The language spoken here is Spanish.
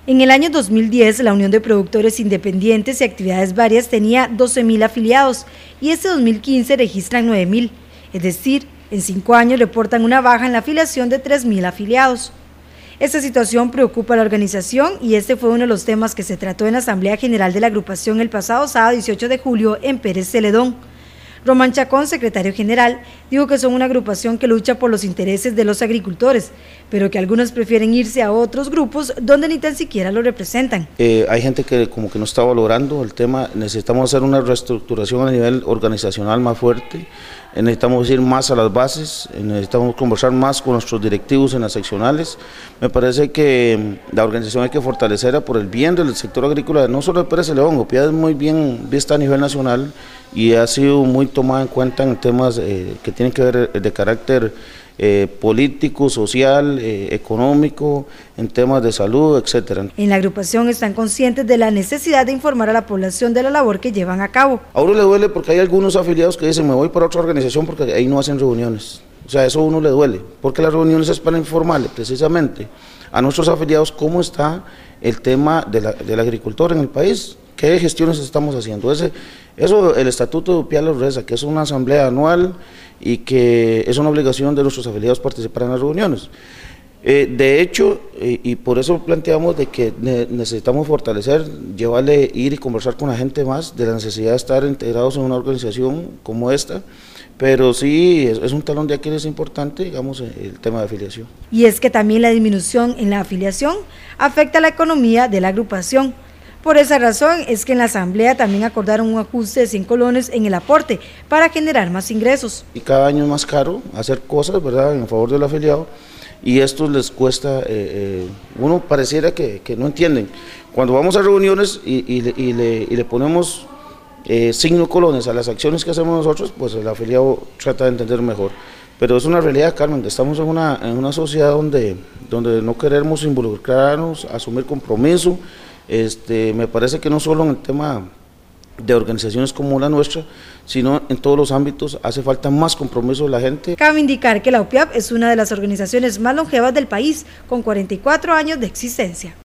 En el año 2010, la Unión de Productores Independientes y Actividades Varias tenía 12.000 afiliados y este 2015 registran 9.000, es decir, en 5 años reportan una baja en la afiliación de 3.000 afiliados. Esta situación preocupa a la organización y este fue uno de los temas que se trató en la Asamblea General de la agrupación el pasado sábado 18 de julio en Pérez Celedón. Román Chacón, secretario general, dijo que son una agrupación que lucha por los intereses de los agricultores, pero que algunos prefieren irse a otros grupos donde ni tan siquiera lo representan. Hay gente que como que no está valorando el tema. Necesitamos hacer una reestructuración a nivel organizacional más fuerte, necesitamos ir más a las bases, necesitamos conversar más con nuestros directivos en las seccionales. Me parece que la organización hay que fortalecerla por el bien del sector agrícola, no solo de Pérez Celedón. Opia es muy bien vista a nivel nacional y ha sido muy tomada en cuenta en temas que tienen que ver de carácter político, social, económico, en temas de salud, etcétera. En la agrupación están conscientes de la necesidad de informar a la población de la labor que llevan a cabo. A uno le duele porque hay algunos afiliados que dicen me voy para otra organización porque ahí no hacen reuniones. O sea, eso a uno le duele, porque las reuniones es para informarle precisamente a nuestros afiliados cómo está el tema del agricultor en el país, qué gestiones estamos haciendo. Eso el Estatuto de Upia lo reza, que es una asamblea anual y que es una obligación de nuestros afiliados participar en las reuniones. De hecho, y por eso planteamos de que necesitamos fortalecer, ir y conversar con la gente más de la necesidad de estar integrados en una organización como esta, pero sí es un talón de Aquiles importante, digamos, el tema de afiliación. Y es que también la disminución en la afiliación afecta a la economía de la agrupación. Por esa razón es que en la asamblea también acordaron un ajuste de 100 colones en el aporte para generar más ingresos. Y cada año es más caro hacer cosas, ¿verdad?, en favor del afiliado, y esto les cuesta, uno pareciera que no entienden. Cuando vamos a reuniones y le ponemos 5 colones a las acciones que hacemos nosotros, pues el afiliado trata de entender mejor. Pero es una realidad, Carmen, estamos en una sociedad donde no queremos involucrarnos, asumir compromiso. Me parece que no solo en el tema de organizaciones como la nuestra, sino en todos los ámbitos hace falta más compromiso de la gente. Cabe indicar que la UPIAP es una de las organizaciones más longevas del país, con 44 años de existencia.